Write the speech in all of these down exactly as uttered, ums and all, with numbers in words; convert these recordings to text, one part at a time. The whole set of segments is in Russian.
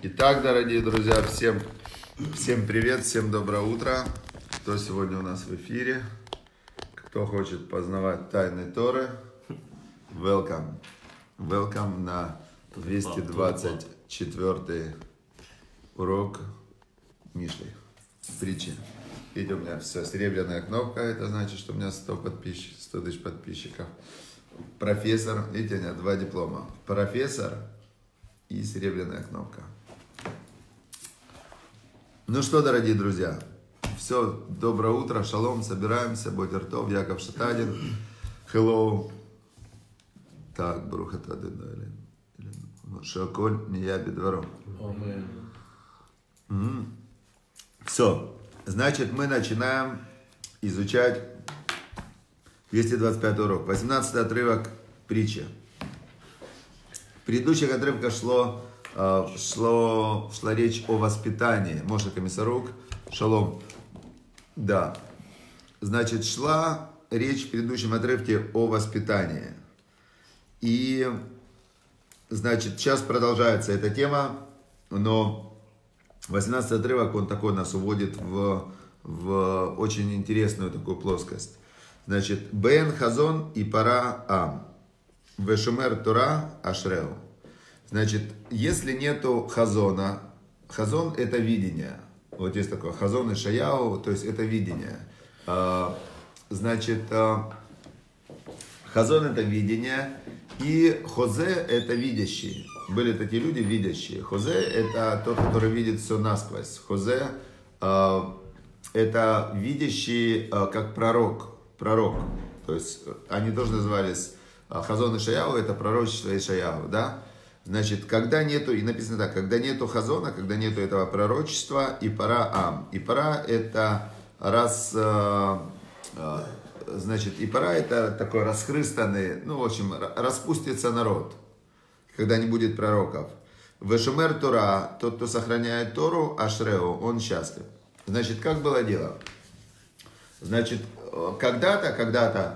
Итак, дорогие друзья, всем, всем привет, всем доброе утро. Кто сегодня у нас в эфире? Кто хочет познавать тайны Торы? Welcome. Welcome на двести двадцать четвёртый урок Мишли. Притчи. Видите, у меня все, серебряная кнопка, это значит, что у меня сто подписчиков, сто тысяч подписчиков. Профессор, видите, у меня два диплома. Профессор и серебряная кнопка. Ну что, дорогие друзья, все, доброе утро, шалом, собираемся, Бодер Тов, Яков Шатадин, hello. Так, Бруха Тадыдали, Шаколь, Нияби Двором. Все, значит, мы начинаем изучать двести двадцать пятый урок, восемнадцатый отрывок притчи. В предыдущих отрывках шло, шло, шла речь о воспитании. Моше Комиссарук, шалом. Да, значит, шла речь в предыдущем отрывке о воспитании. И, значит, сейчас продолжается эта тема, но восемнадцатый отрывок, он такой нас уводит в, в очень интересную такую плоскость. Значит, Бен Хазон и Пара Ам. Вешумер Тора Ашреу. Значит, если нету хазона, хазон это видение. Вот есть такое хазон и шаяу, то есть это видение. Значит, хазон это видение, и хозе это видящий. Были такие люди видящие. Хозе это тот, который видит все насквозь. Хозе это видящий как пророк. Пророк. То есть они тоже назывались Хазон и Шаяу, это пророчество Ишаяу, да? Значит, когда нету, и написано так, когда нету хазона, когда нету этого пророчества, и пара ам. И пара это раз, значит, и пара это такой расхрыстанный, ну, в общем, распустится народ, когда не будет пророков. Вешумер Тора, тот, кто сохраняет Тору, Ашреу, он счастлив. Значит, как было дело? Значит, когда-то, когда-то,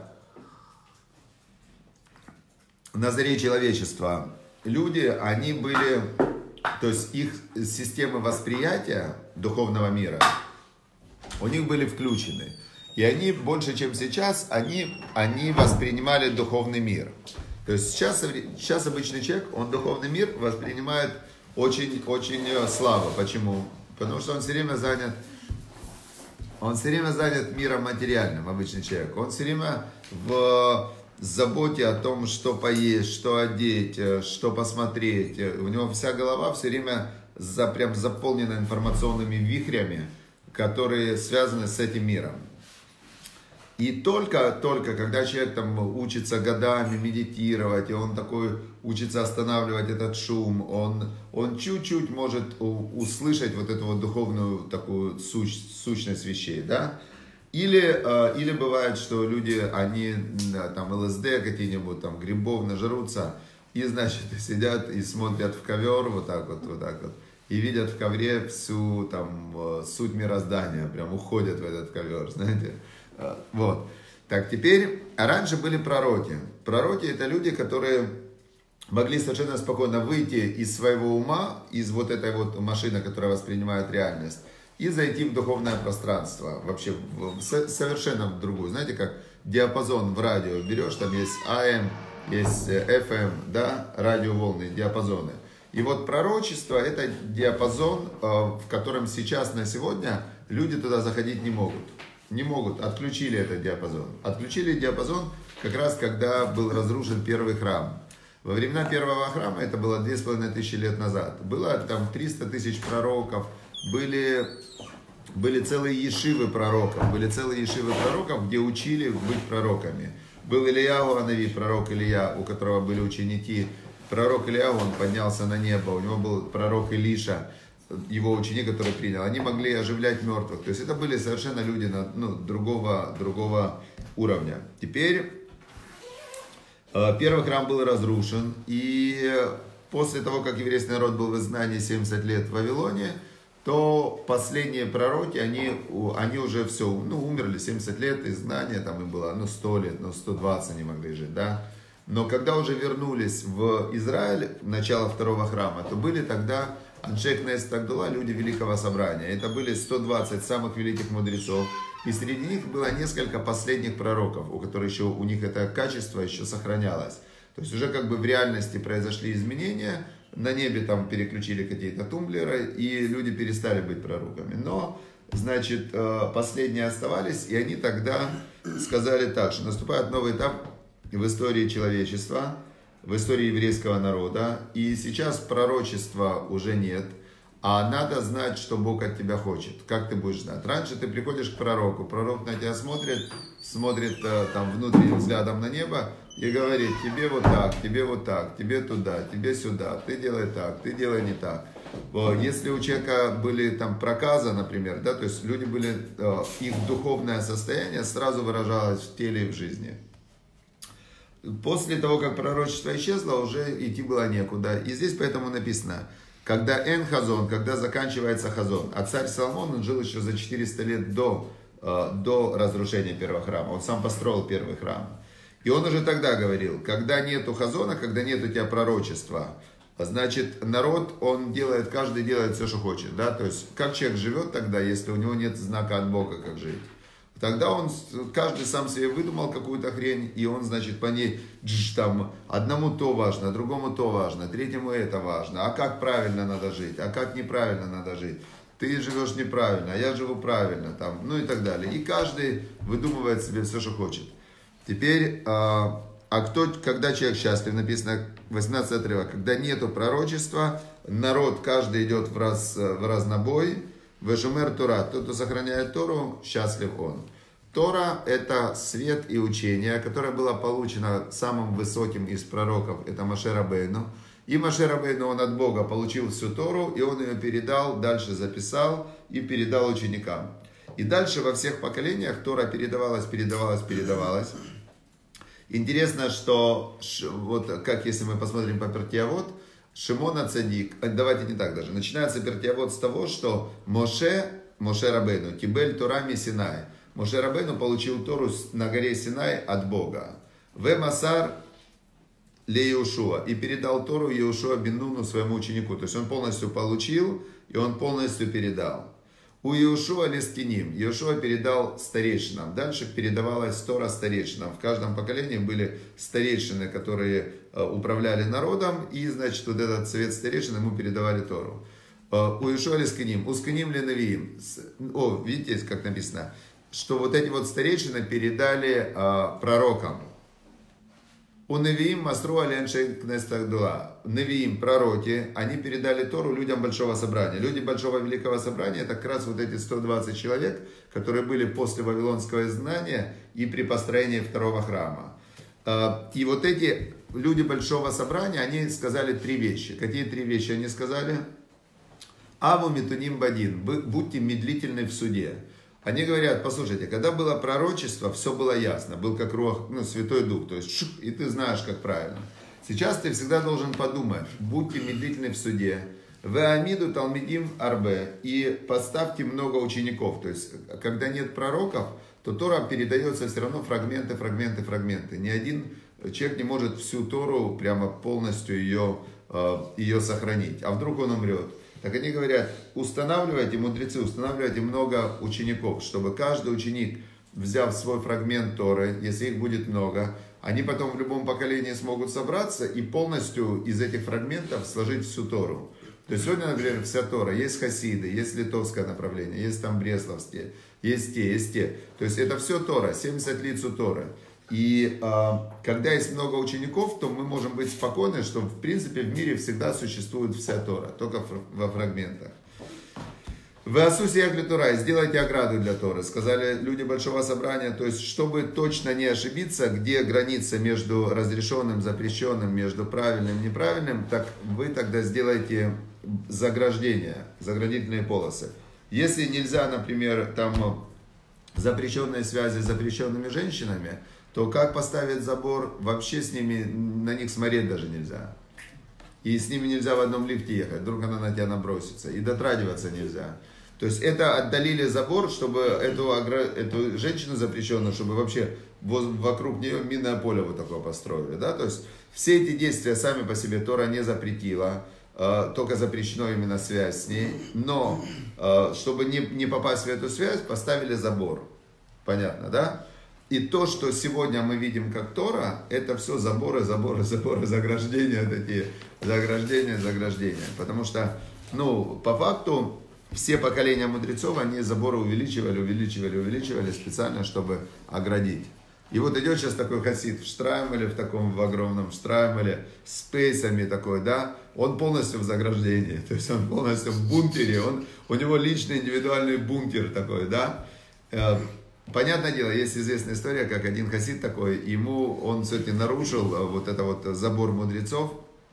на заре человечества люди, они были, то есть их системы восприятия духовного мира, у них были включены. И они больше, чем сейчас, они, они воспринимали духовный мир. То есть сейчас, сейчас обычный человек, он духовный мир воспринимает очень-очень слабо. Почему? Потому что он все время занят, он все время занят миром материальным, обычный человек. Он все время в заботе о том, что поесть, что одеть, что посмотреть. У него вся голова все время за, прям заполнена информационными вихрями, которые связаны с этим миром. И только, только когда человек там учится годами медитировать, и он такой учится останавливать этот шум, он, он чуть-чуть может услышать вот эту вот духовную такую суч, сущность вещей, да? Или, или бывает, что люди, они там ЛСД какие-нибудь, там грибов нажрутся, и, значит, сидят и смотрят в ковер, вот так вот, вот так вот, и видят в ковре всю там суть мироздания, прям уходят в этот ковер, знаете. Вот. Так, теперь, а раньше были пророки. Пророки это люди, которые могли совершенно спокойно выйти из своего ума, из вот этой вот машины, которая воспринимает реальность, и зайти в духовное пространство, вообще в, совершенно в другую. Знаете, как диапазон в радио берешь, там есть эй эм, есть эф эм, да, радиоволны, диапазоны. И вот пророчество это диапазон, в котором сейчас на сегодня люди туда заходить не могут. Не могут, отключили этот диапазон. Отключили диапазон как раз, когда был разрушен первый храм. Во времена первого храма, это было две с половиной тысячи лет назад, было там триста тысяч пророков, были, были целые ешивы пророков, были целые ешивы пророков, где учили быть пророками. Был Ильяу Анави, пророк Илья, у которого были ученики. Пророк Ильяу, он поднялся на небо, у него был пророк Илиша, его ученик, который принял. Они могли оживлять мертвых. То есть это были совершенно люди ну, другого, другого уровня. Теперь первый храм был разрушен, и после того, как еврейский народ был в изгнании семьдесят лет в Вавилоне, то последние пророки, они, они уже все, ну, умерли, семьдесят лет изгнания, там им было, ну, сто лет, ну, сто двадцать они могли жить, да. Но когда уже вернулись в Израиль, начало второго храма, то были тогда Аншей Кнессет Агдула, люди Великого Собрания. Это были сто двадцать самых великих мудрецов. И среди них было несколько последних пророков, у которых еще у них это качество еще сохранялось. То есть уже как бы в реальности произошли изменения, на небе там переключили какие-то тумблеры, и люди перестали быть пророками. Но, значит, последние оставались, и они тогда сказали так, что наступает новый этап в истории человечества, в истории еврейского народа, и сейчас пророчества уже нет, а надо знать, что Бог от тебя хочет. Как ты будешь знать? Раньше ты приходишь к пророку, пророк на тебя смотрит, смотрит там внутренним взглядом на небо и говорит, тебе вот так, тебе вот так, тебе туда, тебе сюда, ты делай так, ты делай не так. Если у человека были там проказы, например, да, то есть люди были, их духовное состояние сразу выражалось в теле и в жизни. После того, как пророчество исчезло, уже идти было некуда. И здесь поэтому написано, когда эн хазон, когда заканчивается хазон. А царь Соломон, он жил еще за четыреста лет до, до разрушения первого храма. Он сам построил первый храм. И он уже тогда говорил, когда нету хазона, когда нет у тебя пророчества, значит, народ, он делает, каждый делает все, что хочет. Да? То есть, как человек живет тогда, если у него нет знака от Бога, как жить? Тогда он, каждый сам себе выдумал какую-то хрень, и он, значит, по ней, дж, там, одному то важно, другому то важно, третьему это важно. А как правильно надо жить, а как неправильно надо жить. Ты живешь неправильно, а я живу правильно, там, ну и так далее. И каждый выдумывает себе все, что хочет. Теперь, а, а кто, когда человек счастлив, написано восемнадцатый отрывок, когда нету пророчества, народ, каждый идет в, раз, в разнобой. Вешумер Тора, тот, кто сохраняет Тору, счастлив он. Тора – это свет и учение, которое было получено самым высоким из пророков, это Моше Рабейну. И Моше Рабейну, он от Бога получил всю Тору, и он ее передал, дальше записал и передал ученикам. И дальше во всех поколениях Тора передавалась, передавалась, передавалась. Интересно, что, вот как если мы посмотрим по Перкей Авот, Шимон ха-Цадик, давайте не так даже, начинается Перкей Авот с того, что Моше, Моше Рабейну, Кибель Тора ми Синай. Моше Рабейну получил Тору на горе Синай от Бога. Ве Масар ле Иешуа. И передал Тору Иешуа бен Нуну своему ученику. То есть он полностью получил, и он полностью передал. У Иешуа лескиним. Иешуа передал старейшинам. Дальше передавалась Тора старейшинам. В каждом поколении были старейшины, которые управляли народом. И, значит, вот этот совет старейшин ему передавали Тору. У Иешуа лескиним. У скиним ли навиим. О, видите, как написано. Что вот эти вот старейшины передали а, пророкам. У Невиим Масру Аленшей Кнессет Агдула. Невиим, пророки, они передали Тору людям Большого Собрания. Люди Большого Великого Собрания, это как раз вот эти сто двадцать человек, которые были после Вавилонского изгнания и при построении второго храма. И вот эти люди Большого Собрания, они сказали три вещи. Какие три вещи они сказали? Аву митуним бадин, будьте медлительны в суде. Они говорят, послушайте, когда было пророчество, все было ясно, был как руах, ну, Святой Дух, то есть шух, и ты знаешь, как правильно. Сейчас ты всегда должен подумать, будьте медлительны в суде, веамиду талмидим арбе, и поставьте много учеников, то есть когда нет пророков, то Тора передается все равно фрагменты, фрагменты, фрагменты. Ни один человек не может всю Тору прямо полностью ее, ее сохранить, а вдруг он умрет. Так они говорят, устанавливайте, мудрецы, устанавливайте много учеников, чтобы каждый ученик, взяв свой фрагмент Торы, если их будет много, они потом в любом поколении смогут собраться и полностью из этих фрагментов сложить всю Тору. То есть сегодня, например, вся Тора, есть хасиды, есть литовское направление, есть там бресловские, есть те, есть те. То есть это все Тора, семьдесят лиц у Торы. И э, когда есть много учеников, то мы можем быть спокойны, что в принципе в мире всегда существует вся Тора, только во фрагментах. В Асусе Ягли Тора, сделайте ограду для Торы, сказали люди Большого Собрания, то есть чтобы точно не ошибиться, где граница между разрешенным, запрещенным, между правильным и неправильным, так вы тогда сделайте заграждения, заградительные полосы. Если нельзя, например, там запрещенные связи с запрещенными женщинами, то как поставить забор, вообще с ними, на них смотреть даже нельзя. И с ними нельзя в одном лифте ехать, вдруг она на тебя набросится. И дотрагиваться нельзя. То есть это отдалили забор, чтобы эту, эту женщину запрещенную, чтобы вообще вокруг нее минное поле вот такое построили. Да? То есть все эти действия сами по себе Тора не запретила. только запрещено именно связь с ней. Но, чтобы не, не попасть в эту связь, поставили забор. Понятно, да? И то, что сегодня мы видим как Тора, это все заборы, заборы, заборы, заграждения такие, заграждения, заграждения. Потому что, ну, по факту, все поколения мудрецов, они заборы увеличивали, увеличивали, увеличивали специально, чтобы оградить. И вот идет сейчас такой хасид в штраймеле, в таком в огромном штраймеле, с пейсами такой, да, он полностью в заграждении, то есть он полностью в бункере, он, у него личный индивидуальный бункер такой, да. Понятное дело, есть известная история, как один хасид такой, ему, он все-таки нарушил вот это вот забор мудрецов,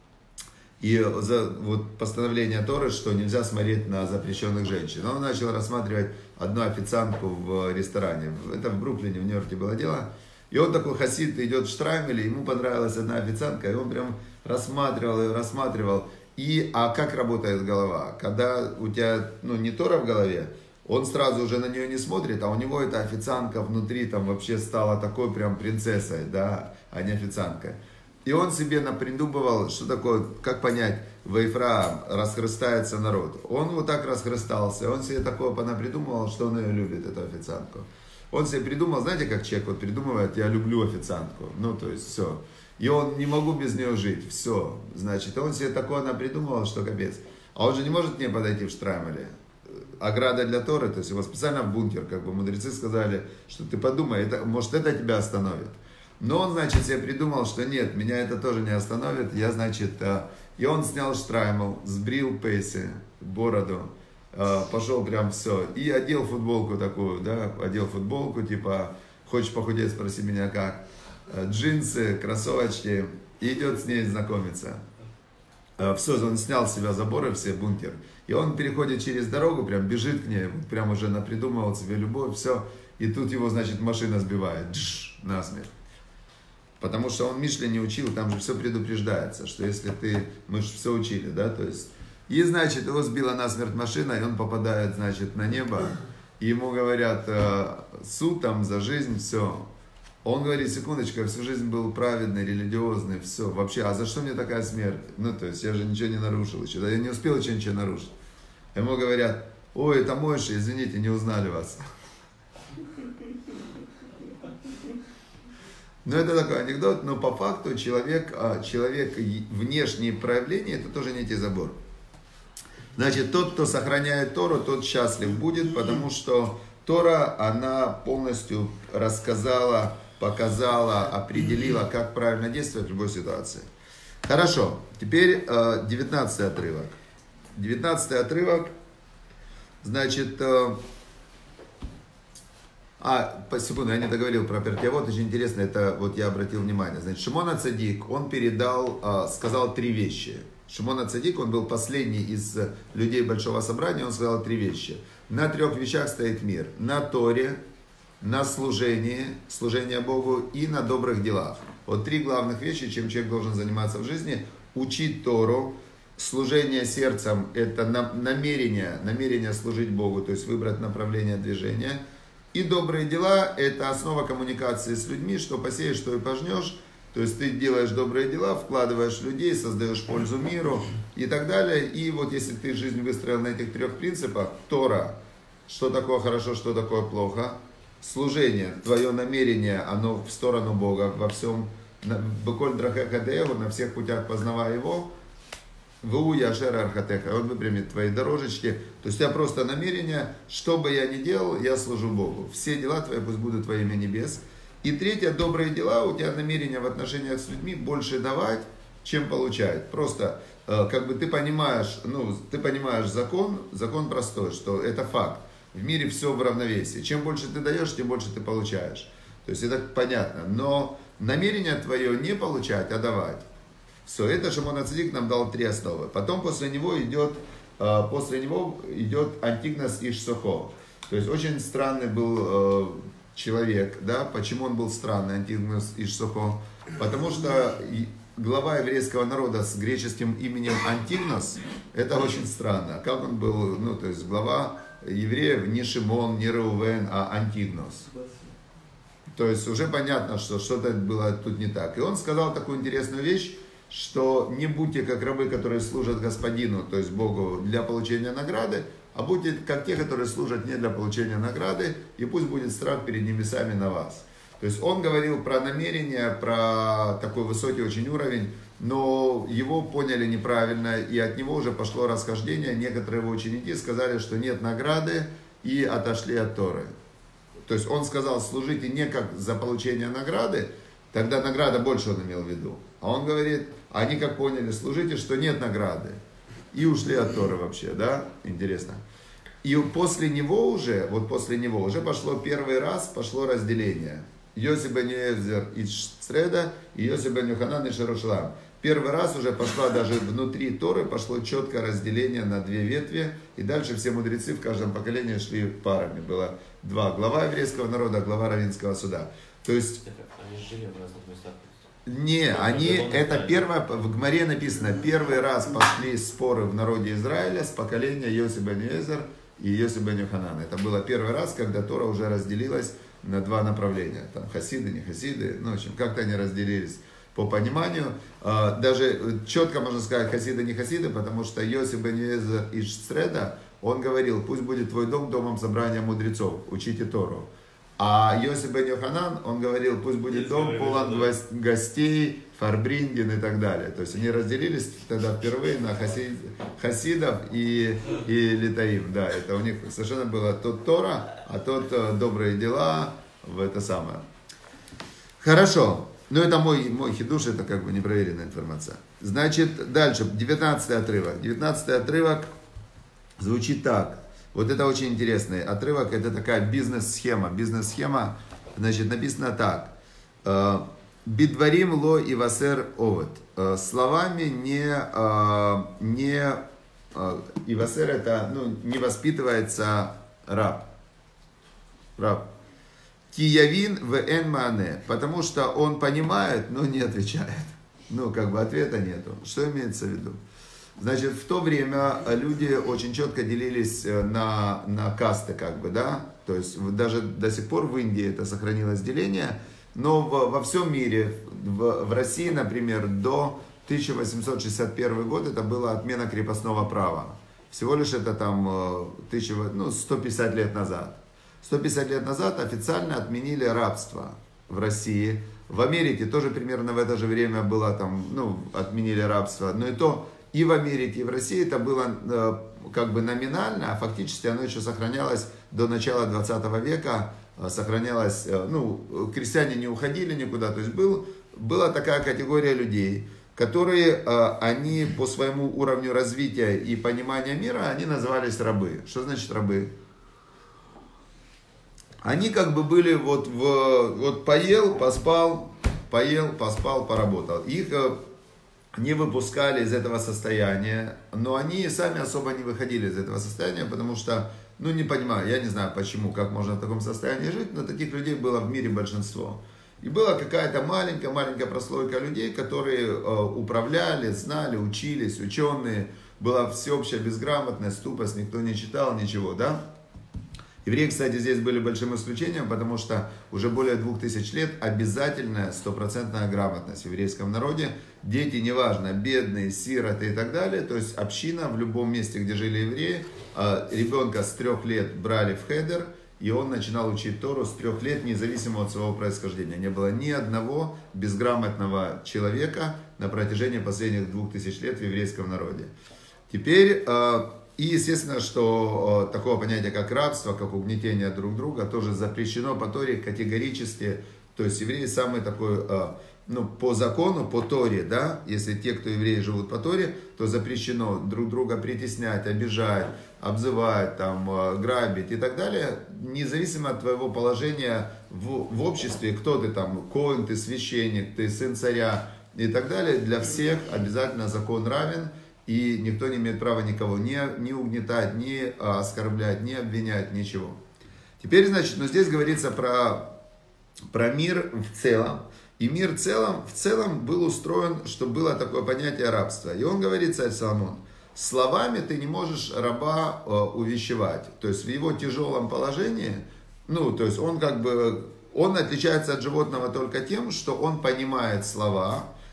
и за, вот постановление Торы, что нельзя смотреть на запрещенных женщин. Он начал рассматривать одну официантку в ресторане, это в Бруклине, в Нью-Йорке было дело, и он такой хасид идет в штраймеле, ему понравилась одна официантка, и он прям рассматривал ее, рассматривал, и, а как работает голова, когда у тебя, ну, не Тора в голове, он сразу уже на нее не смотрит, а у него эта официантка внутри там вообще стала такой прям принцессой, да, а не официанткой. И он себе напридумывал, что такое, как понять, Ваифраам, расхрыстается народ. Он вот так расхрыстался, он себе такое понапридумывал, что он ее любит, эту официантку. Он себе придумал, знаете, как человек вот придумывает, я люблю официантку, ну то есть все. И он не могу без нее жить, все. Значит, он себе такое напридумывал, что капец. А он же не может к ней подойти в штраймеле. Ограда для Торы, то есть его специально в бункер, как бы мудрецы сказали, что ты подумай, это, может это тебя остановит. Но он, значит, себе придумал, что нет, меня это тоже не остановит, я, значит, и он снял штраймел, сбрил пейси, бороду, пошел прям все, и одел футболку такую, да, одел футболку, типа, хочешь похудеть, спроси меня как, джинсы, кроссовочки, и идет с ней знакомиться. Все, он снял с себя заборы, все, бункер. И он переходит через дорогу, прям бежит к ней, прям уже напридумывал себе любовь, все. И тут его, значит, машина сбивает, дж, насмерть. Потому что он Мишли не учил, там же все предупреждается, что если ты, мы же все учили, да, то есть. И, значит, его сбила насмерть машина, и он попадает, значит, на небо. И ему говорят, суд там за жизнь, все. Он говорит, секундочку, я всю жизнь был праведный, религиозный, все, вообще, а за что мне такая смерть? Ну, то есть, я же ничего не нарушил еще, да, я не успел еще ничего нарушить. Ему говорят, ой, это Мойша, извините, не узнали вас. Ну, это такой анекдот, но по факту человек, человек внешние проявления, это тоже некий забор. Значит, тот, кто сохраняет Тору, тот счастлив будет, потому что Тора, она полностью рассказала, показала, определила, как правильно действовать в любой ситуации. Хорошо, теперь девятнадцатый отрывок. девятнадцатый отрывок, значит, а, по секунду, я не договорил про Перкеавот, очень интересно, это вот я обратил внимание. Значит, Шимон ха-Цадик, он передал, сказал три вещи. Шимон ха-Цадик, он был последний из людей Большого Собрания, он сказал три вещи. На трех вещах стоит мир. На Торе, на служении, служение Богу и на добрых делах. Вот три главных вещи, чем человек должен заниматься в жизни. Учить Тору, служение сердцем, это намерение, намерение служить Богу, то есть выбрать направление движения. И добрые дела, это основа коммуникации с людьми, что посеешь, что и пожнешь. То есть ты делаешь добрые дела, вкладываешь в людей, создаешь пользу миру и так далее. И вот если ты жизнь выстроил на этих трех принципах, Тора, что такое хорошо, что такое плохо, служение, твое намерение, оно в сторону Бога, во всем, беколь драхеха дееву, на всех путях познавая Его, ву яшер архатеха, Он выпрямит твои дорожечки. То есть у тебя просто намерение, что бы я ни делал, я служу Богу. Все дела твои пусть будут во имя небес. И третье, добрые дела, у тебя намерение в отношениях с людьми больше давать, чем получать. Просто, э, как бы ты понимаешь, ну, ты понимаешь закон, закон простой, что это факт. В мире все в равновесии. Чем больше ты даешь, тем больше ты получаешь. То есть это понятно. Но намерение твое не получать, а давать. Все, это Шимон ха-Цадик нам дал три основы. Потом после него идет, э, после него идет Антигнос иш Сохо. То есть очень странный был э, человек, да, почему он был странный, Антигнос иш Сохо? Потому что глава еврейского народа с греческим именем Антигнос, это очень странно. Как он был, ну, то есть глава евреев не Шимон, не Реувен, а Антигнос. То есть уже понятно, что что-то было тут не так. И он сказал такую интересную вещь, что не будьте как рабы, которые служат Господину, то есть Богу, для получения награды, а будьте как те, которые служат не для получения награды, и пусть будет страх перед небесами на вас. То есть он говорил про намерение, про такой высокий очень уровень, но его поняли неправильно, и от него уже пошло расхождение. Некоторые его ученики сказали, что нет награды, и отошли от Торы. То есть он сказал, служите не как за получение награды, тогда награда больше он имел в виду. А он говорит, они как поняли, служите, что нет награды. И ушли от Торы вообще, да? Интересно. И после него уже, вот после него уже пошло первый раз, пошло разделение. Йосиф бен Йезер из Цреда и Йосиф бен Йоханан из Шерушлам. Первый раз уже пошла даже внутри Торы, пошло четкое разделение на две ветви. И дальше все мудрецы в каждом поколении шли парами. Было два: глава еврейского народа, глава раввинского суда. То есть... Они жили в разных местах. Не, они, это первое, в Гмаре написано, первый раз пошли споры в народе Израиля с поколения Йосиф бен Йезер и Йосиф бен Йоханан. Это было первый раз, когда Тора уже разделилась на два направления. Там хасиды, не хасиды, ну, в общем, как-то они разделились по пониманию. Даже четко можно сказать хасиды, не хасиды, потому что Йосиф бен Йезер из Цреда, он говорил, пусть будет твой дом домом собрания мудрецов, учите Тору. А Йосиф бен Йоханан, он говорил, пусть будет дом полон гостей, фарбринген и так далее. То есть они разделились тогда впервые на хасид, хасидов и, и литаим. Да, это у них совершенно было тот Тора, а тот добрые дела, в это самое. Хорошо. Ну, это мой, мой хидуш, это как бы непроверенная информация. Значит, дальше, девятнадцатый отрывок. девятнадцатый отрывок звучит так. Вот это очень интересный отрывок, это такая бизнес-схема. Бизнес-схема, значит, написано так. Бидварим ло и васер овод. Словами не, не и васер это, ну, не воспитывается раб. Раб. Киявин в эн мане. Потому что он понимает, но не отвечает. Ну, как бы ответа нету. Что имеется в виду? Значит, в то время люди очень четко делились на, на касты, как бы, да, то есть даже до сих пор в Индии это сохранилось деление, но в, во всем мире, в, в России, например, до тысяча восемьсот шестьдесят первого года это была отмена крепостного права. Всего лишь это там тысяча, ну, сто пятьдесят лет назад. сто пятьдесят лет назад официально отменили рабство в России. В Америке тоже примерно в это же время было там, ну, отменили рабство, но и то... И в Америке, и в России это было э, как бы номинально, а фактически оно еще сохранялось до начала двадцатого века, э, сохранялось, э, ну, крестьяне не уходили никуда, то есть был, была такая категория людей, которые, э, они по своему уровню развития и понимания мира, они назывались рабы. Что значит рабы? Они как бы были вот, в, вот поел, поспал, поел, поспал, поработал. Их... Э, не выпускали из этого состояния, но они сами особо не выходили из этого состояния, потому что, ну, не понимаю, я не знаю почему, как можно в таком состоянии жить, но таких людей было в мире большинство. И была какая-то маленькая-маленькая прослойка людей, которые э, управляли, знали, учились, ученые, была всеобщая безграмотность, тупость, никто не читал, ничего, да? Евреи, кстати, здесь были большим исключением, потому что уже более двух тысяч лет обязательная стопроцентная грамотность в еврейском народе. Дети, неважно, бедные, сироты и так далее. То есть община в любом месте, где жили евреи, ребенка с трех лет брали в хедер, и он начинал учить Тору с трех лет, независимо от своего происхождения. Не было ни одного безграмотного человека на протяжении последних двух тысяч лет в еврейском народе. Теперь... И естественно, что э, такого понятия, как рабство, как угнетение друг друга, тоже запрещено по Торе категорически. То есть евреи самый такой, э, ну, по закону, по Торе, да, если те, кто евреи живут по Торе, то запрещено друг друга притеснять, обижать, обзывать, там, э, грабить и так далее, независимо от твоего положения в, в обществе, кто ты там, коэн, ты священник, ты сын царя и так далее, для всех обязательно закон равен. И никто не имеет права никого не, не угнетать, не оскорблять, не обвинять, ничего. Теперь, значит, ну, здесь говорится про, про мир в целом. И мир в целом, в целом был устроен, что было такое понятие рабства. И он говорит, царь Соломон, словами ты не можешь раба э, увещевать. То есть в его тяжелом положении, ну, то есть он как бы, он отличается от животного только тем, что он понимает слова,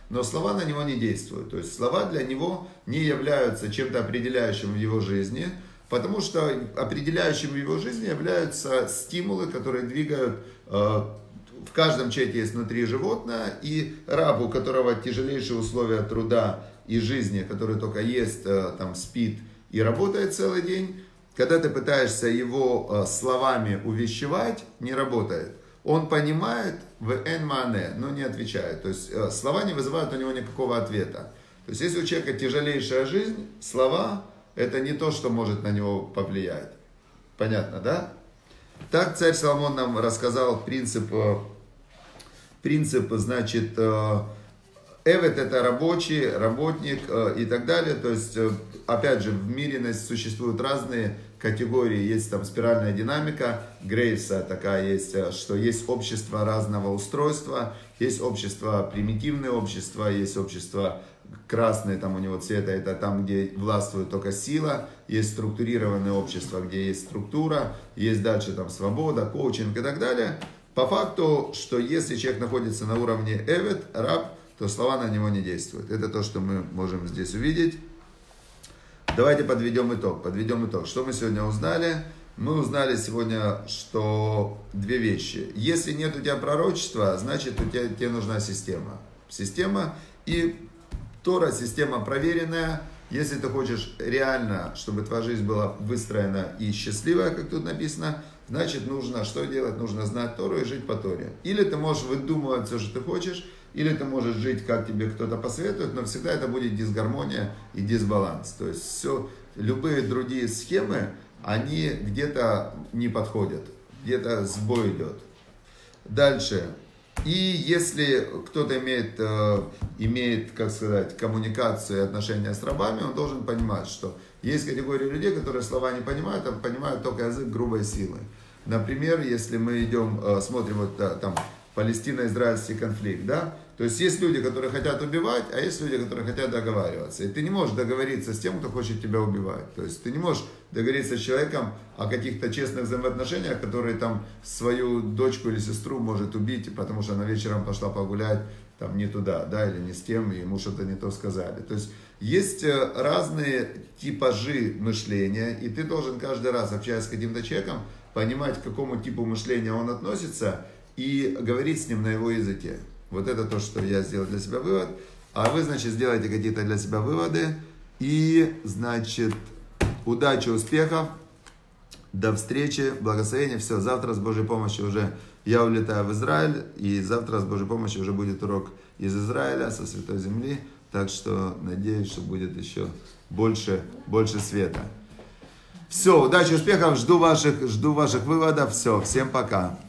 но слова на него не действуют. То есть слова для него не являются чем-то определяющим в его жизни, потому что определяющим в его жизни являются стимулы, которые двигают, э, в каждом человеке есть внутри животное, и раб, у которого тяжелейшие условия труда и жизни, который только ест, э, там, спит и работает целый день, когда ты пытаешься его э, словами увещевать, не работает. Он понимает в эн мане, но не отвечает. То есть э, слова не вызывают у него никакого ответа. То есть если у человека тяжелейшая жизнь, слова это не то, что может на него повлиять. Понятно, да? Так царь Соломон нам рассказал принцип, принцип, значит, эвет это рабочий, работник и так далее. То есть, опять же, в мире существуют разные категории. Есть там спиральная динамика Грейвса такая есть, что есть общество разного устройства, есть общество примитивное общество, есть общество красное, там у него цвета, это там, где властвует только сила, есть структурированное общество, где есть структура, есть дальше там свобода, коучинг и так далее. По факту, что если человек находится на уровне эвет, раб, то слова на него не действуют. Это то, что мы можем здесь увидеть. Давайте подведем итог. Подведем итог. Что мы сегодня узнали? Мы узнали сегодня, что две вещи. Если нет у тебя пророчества, значит у тебя, тебе нужна система. Система и Тора, система проверенная. Если ты хочешь реально, чтобы твоя жизнь была выстроена и счастливая, как тут написано, значит нужно что делать? Нужно знать Тору и жить по Торе. Или ты можешь выдумывать все, что ты хочешь, или ты можешь жить, как тебе кто-то посоветует, но всегда это будет дисгармония и дисбаланс. То есть все, любые другие схемы, они где-то не подходят, где-то сбой идет. Дальше. И если кто-то имеет, э, имеет, как сказать, коммуникацию и отношения с рабами, он должен понимать, что есть категория людей, которые слова не понимают, а понимают только язык грубой силы. Например, если мы идем, э, смотрим вот там Палестино-израильский конфликт, да, то есть есть люди, которые хотят убивать, а есть люди, которые хотят договариваться. И ты не можешь договориться с тем, кто хочет тебя убивать. То есть ты не можешь договориться с человеком о каких-то честных взаимоотношениях, которые там свою дочку или сестру может убить, потому что она вечером пошла погулять там не туда, да, или не с тем, и ему что-то не то сказали. То есть есть разные типажи мышления, и ты должен каждый раз, общаясь с каким-то человеком, понимать, к какому типу мышления он относится, и говорить с ним на его языке. Вот это то, что я сделал для себя вывод. А вы, значит, сделайте какие-то для себя выводы. И, значит, удачи, успехов. До встречи, благословения. Все, завтра с Божьей помощью уже я улетаю в Израиль. И завтра с Божьей помощью уже будет урок из Израиля, со Святой Земли. Так что надеюсь, что будет еще больше, больше света. Все, удачи, успехов. Жду ваших, жду ваших выводов. Все, всем пока.